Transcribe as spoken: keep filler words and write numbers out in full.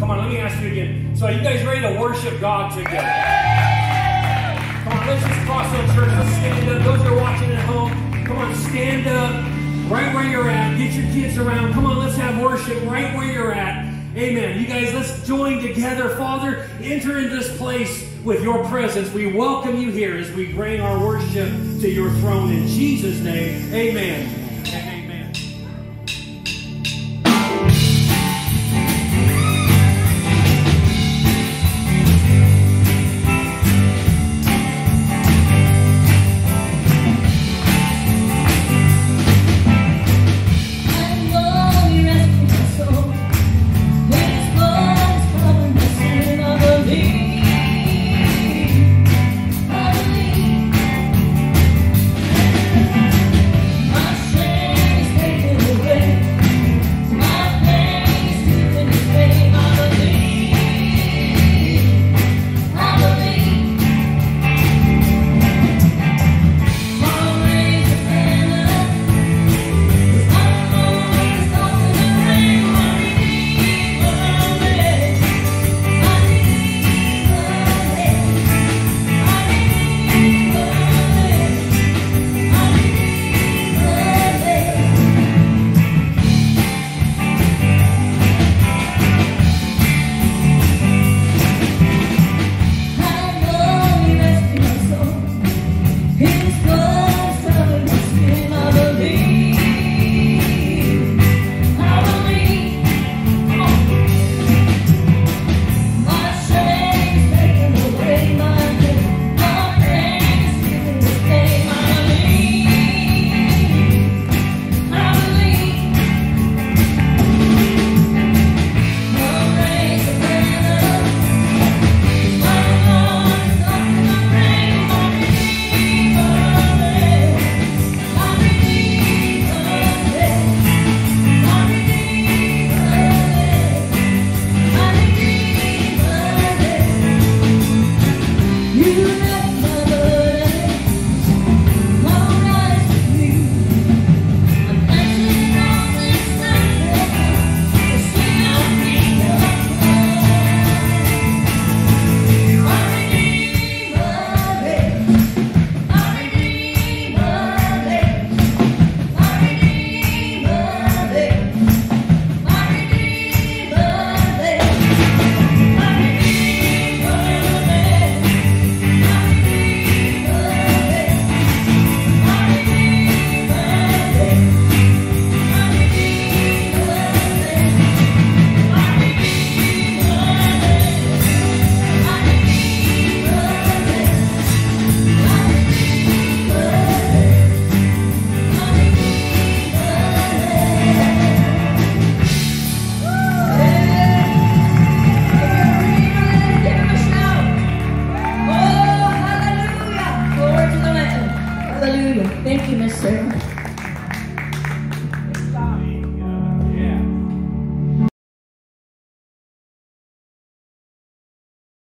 Come on, let me ask you again. So are you guys ready to worship God together? Come on, let's just cross on church and stand up. Those that are watching at home, come on, stand up right where you're at. Get your kids around. Come on, let's have worship right where you're at. Amen. You guys, let's join together. Father, enter into this place with your presence. We welcome you here as we bring our worship to your throne. In Jesus' name, amen.